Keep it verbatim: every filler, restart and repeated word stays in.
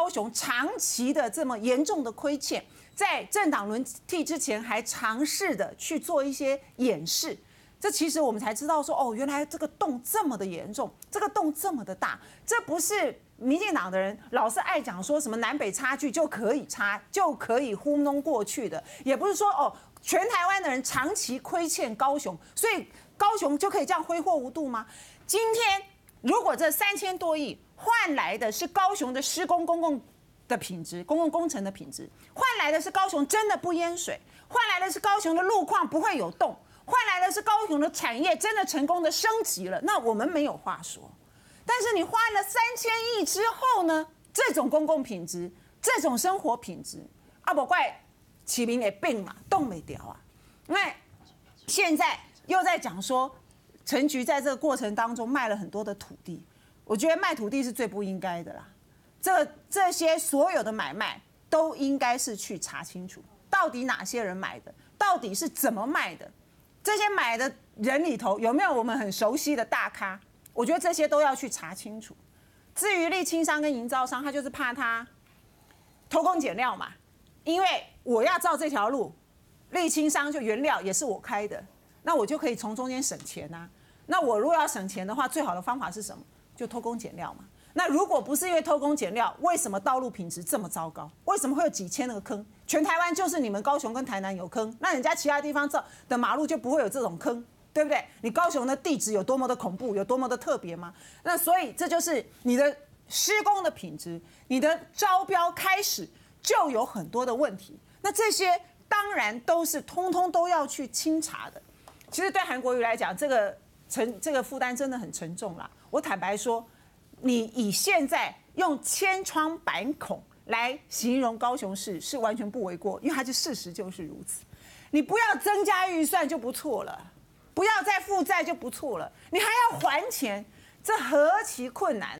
高雄长期的这么严重的亏欠，在政党轮替之前还尝试的去做一些掩饰。这其实我们才知道说，哦，原来这个洞这么的严重，这个洞这么的大，这不是民进党的人老是爱讲说什么南北差距就可以差就可以糊弄过去的，也不是说哦，全台湾的人长期亏欠高雄，所以高雄就可以这样挥霍无度吗？今天如果这三千多亿换来的是高雄的施工公共的品质，公共工程的品质，换来的是高雄真的不淹水，换来的是高雄的路况不会有洞。换来的是高雄的产业真的成功的升级了，那我们没有话说。但是你花了三千亿之后呢，这种公共品质，这种生活品质，啊不怪起名也病嘛，动没掉啊。那现在又在讲说，陈菊在这个过程当中卖了很多的土地，我觉得卖土地是最不应该的啦。这这些所有的买卖都应该是去查清楚，到底哪些人买的，到底是怎么卖的。这些买的人里头有没有我们很熟悉的大咖？我觉得这些都要去查清楚。至于沥青商跟营造商，他就是怕他偷工减料嘛，因为我要造这条路，沥青商就原料也是我开的，那我就可以从中间省钱啊。那我如果要省钱的话，最好的方法是什么？就偷工减料嘛。那如果不是因为偷工减料，为什么道路品质这么糟糕？为什么会有几千个坑？全台湾就是你们高雄跟台南有坑，那人家其他地方造的马路就不会有这种坑，对不对？你高雄的地质有多么的恐怖，有多么的特别吗？那所以这就是你的施工的品质，你的招标开始就有很多的问题。那这些当然都是通通都要去清查的。其实对韩国瑜来讲，这个沉这个负担真的很沉重啦。我坦白说，你以现在用千疮百孔来形容高雄市是完全不为过，因为它的事实就是如此。你不要增加预算就不错了，不要再负债就不错了，你还要还钱，这何其困难！